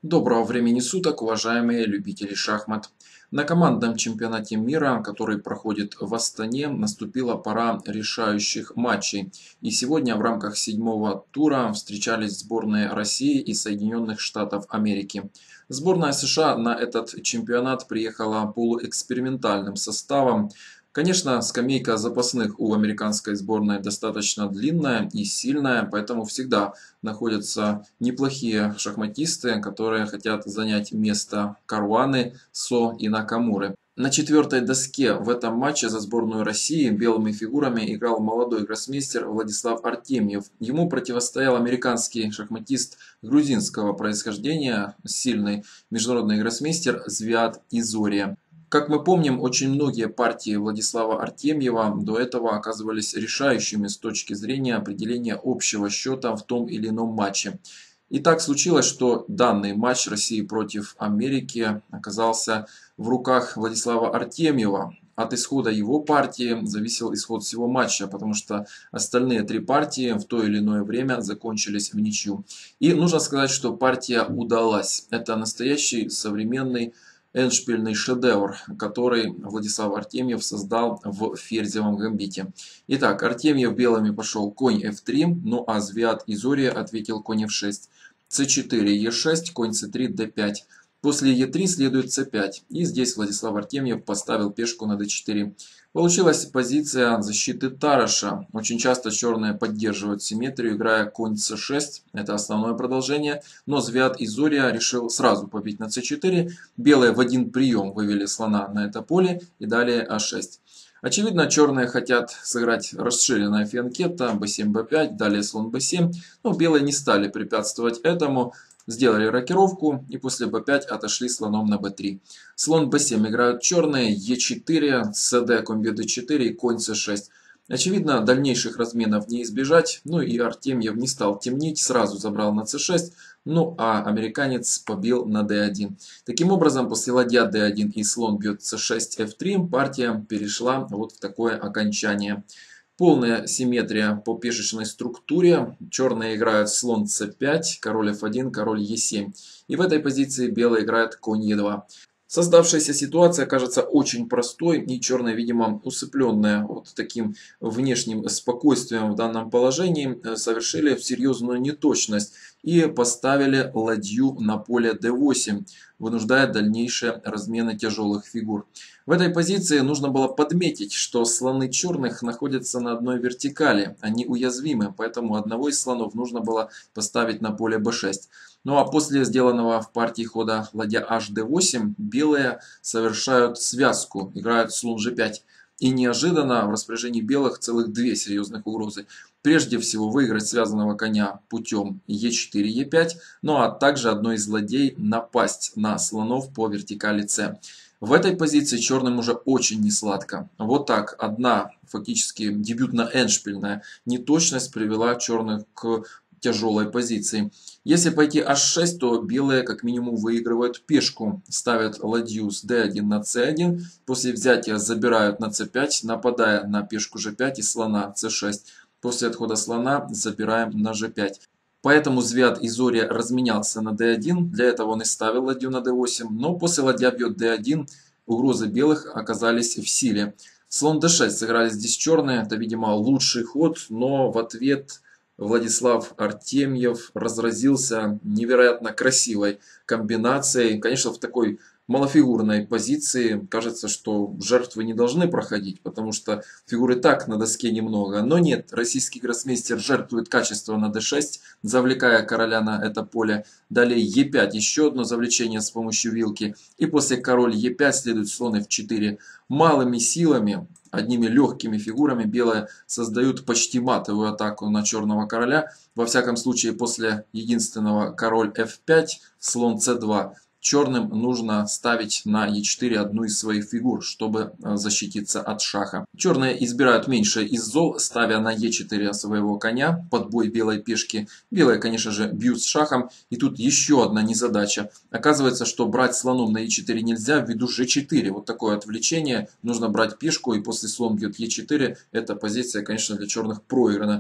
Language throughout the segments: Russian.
Доброго времени суток, уважаемые любители шахмат. На командном чемпионате мира, который проходит в Астане, наступила пора решающих матчей. И сегодня в рамках седьмого тура встречались сборные России и Соединенных Штатов Америки. Сборная США на этот чемпионат приехала полуэкспериментальным составом. Конечно, скамейка запасных у американской сборной достаточно длинная и сильная, поэтому всегда находятся неплохие шахматисты, которые хотят занять место Каруаны, Со и Накамуры. На четвертой доске в этом матче за сборную России белыми фигурами играл молодой гроссмейстер Владислав Артемьев. Ему противостоял американский шахматист грузинского происхождения, сильный международный гроссмейстер Зviad Изория. Как мы помним, очень многие партии Владислава Артемьева до этого оказывались решающими с точки зрения определения общего счета в том или ином матче. И так случилось, что данный матч России против Америки оказался в руках Владислава Артемьева. От исхода его партии зависел исход всего матча, потому что остальные три партии в то или иное время закончились в ничью. И нужно сказать, что партия удалась. Это настоящий современный эндшпильный шедевр, который Владислав Артемьев создал в ферзевом гамбите. Итак, Артемьев белыми пошел конь f3, ну а Зviad Изория ответил конь f6. c4, e6, конь c3, d5. После e3 следует c5. И здесь Владислав Артемьев поставил пешку на d4. Получилась позиция защиты Тараша. Очень часто черные поддерживают симметрию, играя конь c6. Это основное продолжение. Но Зviad Изория решил сразу побить на c4. Белые в один прием вывели слона на это поле и далее a6. Очевидно, черные хотят сыграть расширенная фианкетта, b7, b5, далее слон b7. Но белые не стали препятствовать этому. Сделали рокировку и после b5 отошли слоном на b3. Слон b7 играют черные, e4, cd, конь бьет d4 и конь c6. Очевидно, дальнейших разменов не избежать, ну и Артемьев не стал темнить, сразу забрал на c6, ну а американец побил на d1. Таким образом, после ладья d1 и слон бьет c6, f3, партия перешла вот в такое окончание. Полная симметрия по пешечной структуре. Черные играют слон c5, король f1, король e7. И в этой позиции белые играют конь e2. Создавшаяся ситуация кажется очень простой, и черные, видимо, усыпленные вот таким внешним спокойствием в данном положении, совершили серьезную неточность и поставили ладью на поле d8, вынуждая дальнейшие размены тяжелых фигур. В этой позиции нужно было подметить, что слоны черных находятся на одной вертикали, они уязвимы, поэтому одного из слонов нужно было поставить на поле b6. Ну а после сделанного в партии хода ладья hd8, белые совершают связку, играют слон g5. И неожиданно в распоряжении белых целых две серьезных угрозы. Прежде всего выиграть связанного коня путем e4, e5, ну а также одной из ладей напасть на слонов по вертикали c. В этой позиции черным уже очень несладко. Вот так одна фактически дебютно-эндшпильная неточность привела черных к тяжелой позиции. Если пойти h6, то белые как минимум выигрывают пешку. Ставят ладью с d1 на c1. После взятия забирают на c5, нападая на пешку g5 и слона c6. После отхода слона забираем на g5. Поэтому Зviad Изория разменялся на d1. Для этого он и ставил ладью на d8. Но после ладья бьет d1 угрозы белых оказались в силе. Слон d6 сыграли здесь черные. Это, видимо, лучший ход. Но в ответ Владислав Артемьев разразился невероятно красивой комбинацией. Конечно, в такой малофигурной позиции кажется, что жертвы не должны проходить, потому что фигур и так на доске немного. Но нет, российский гроссмейстер жертвует качество на d6, завлекая короля на это поле. Далее e5, еще одно завлечение с помощью вилки. И после король e5 следует слон f4. Малыми силами, одними легкими фигурами белые создают почти матовую атаку на черного короля. Во всяком случае, после единственного король f5, слон c2. Черным нужно ставить на e4 одну из своих фигур, чтобы защититься от шаха. Черные избирают меньшее из зол, ставя на e4 своего коня под бой белой пешки. Белые, конечно же, бьют с шахом. И тут еще одна незадача. Оказывается, что брать слоном на e4 нельзя ввиду g4. Вот такое отвлечение. Нужно брать пешку, и после слон бьет e4. Эта позиция, конечно, для черных проиграна.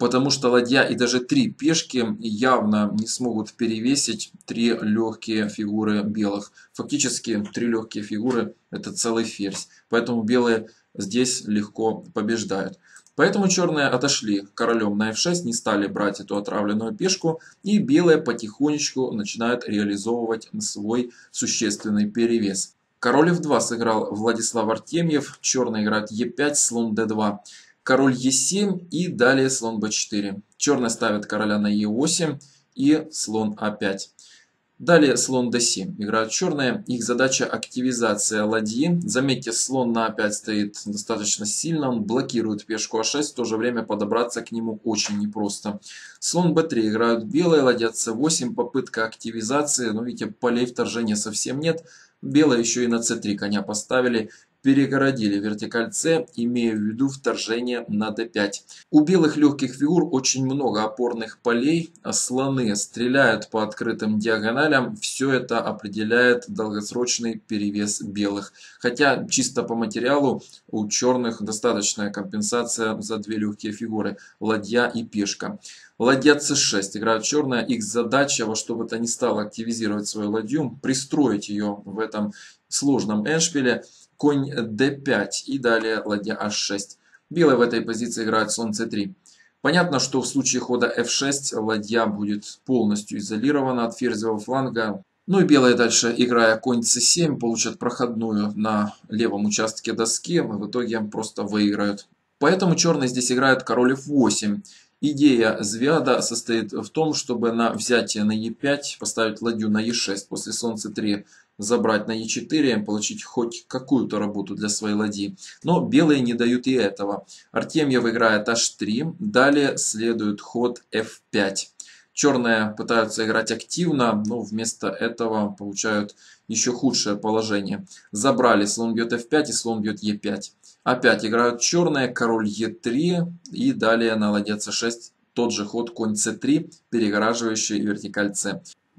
потому что ладья и даже 3 пешки явно не смогут перевесить 3 легкие фигуры белых. Фактически 3 легкие фигуры — это целый ферзь, поэтому белые здесь легко побеждают. Поэтому черные отошли королем на f6, не стали брать эту отравленную пешку, и белые потихонечку начинают реализовывать свой существенный перевес. Король f2 сыграл Владислав Артемьев, черные играют e5, слон d2. Король Е7 и далее слон Б4. Черные ставят короля на Е8 и слон А5. Далее слон d7. Играют черные. Их задача — активизация ладьи. Заметьте, слон на А5 стоит достаточно сильно. Он блокирует пешку А6. В то же время подобраться к нему очень непросто. Слон b3 играют белые. Ладья c8. Попытка активизации. Но видите, полей вторжения совсем нет. Белые еще и на c3 коня поставили. Перегородили вертикаль С, имея в виду вторжение на d5. У белых легких фигур очень много опорных полей, а слоны стреляют по открытым диагоналям. Все это определяет долгосрочный перевес белых. Хотя чисто по материалу у черных достаточная компенсация за 2 легкие фигуры — ладья и пешка. Ладья c6 играют черные. Их задача во что бы то ни стало активизировать свою ладью, пристроить ее в этом сложном эндшпиле. Конь d5 и далее ладья h6. Белые в этой позиции играют слон c3. Понятно, что в случае хода f6 ладья будет полностью изолирована от ферзевого фланга. Ну и белые дальше, играя конь c7, получат проходную на левом участке доски. В итоге просто выиграют. Поэтому черные здесь играют король f8. Идея Звяда состоит в том, чтобы на взятие на e5 поставить ладью на e6, после слон c3 забрать на e4, получить хоть какую-то работу для своей ладьи. Но белые не дают и этого. Артемьев играет h3, далее следует ход f5. Черные пытаются играть активно, но вместо этого получают еще худшее положение. Забрали, слон бьет f5 и слон бьет e5. Опять играют черные, король e3 и далее на ладья c6 тот же ход конь c3, перегораживающий вертикаль c.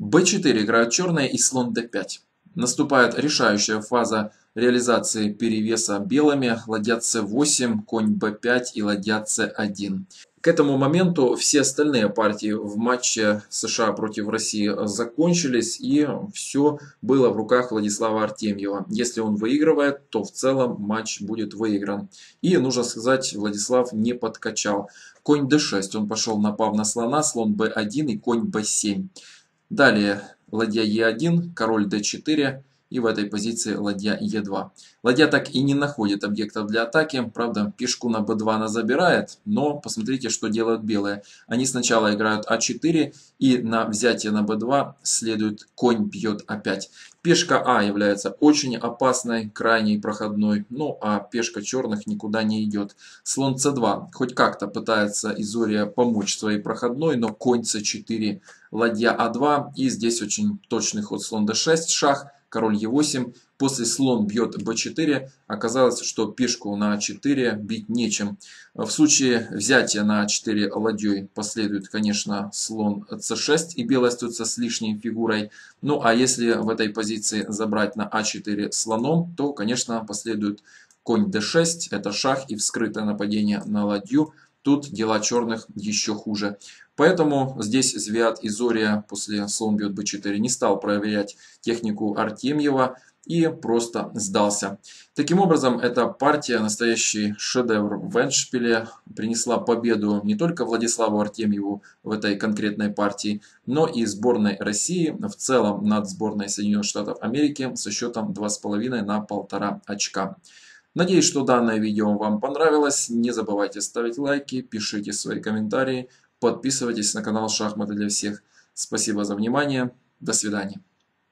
b4 играют черные и слон d5. Наступает решающая фаза реализации перевеса белыми. Ладья c8, конь b5 и ладья c1. К этому моменту все остальные партии в матче США против России закончились, и все было в руках Владислава Артемьева. Если он выигрывает, то в целом матч будет выигран. И, нужно сказать, Владислав не подкачал. Конь d6, он пошел, напав на слона, слон b1 и конь b7. Далее ладья e1, король d4 и в этой позиции ладья e2. Ладья так и не находит объектов для атаки. Правда, пешку на b2 она забирает, но посмотрите, что делают белые. Они сначала играют а4 и на взятие на b2 следует конь бьет а5. Пешка А является очень опасной, крайней проходной, ну а пешка черных никуда не идет. Слон c2 хоть как-то пытается Изория помочь своей проходной, но конь c4, ладья а2 и здесь очень точный ход слон d6, шах, король e8. После слон бьет b4. Оказалось, что пешку на a4 бить нечем. В случае взятия на a4 ладьей последует, конечно, слон c6 и белый остается с лишней фигурой. Ну а если в этой позиции забрать на a4 слоном, то, конечно, последует конь d6. Это шах и вскрытое нападение на ладью. Тут дела черных еще хуже. Поэтому здесь Звяд Изория после слон бьет b4 не стал проверять технику Артемьева и просто сдался. Таким образом, эта партия, настоящий шедевр в эндшпиле, принесла победу не только Владиславу Артемьеву в этой конкретной партии, но и сборной России в целом над сборной Соединенных Штатов Америки со счетом 2,5 на 1,5 очка. Надеюсь, что данное видео вам понравилось. Не забывайте ставить лайки, пишите свои комментарии, подписывайтесь на канал Шахматы для всех. Спасибо за внимание. До свидания.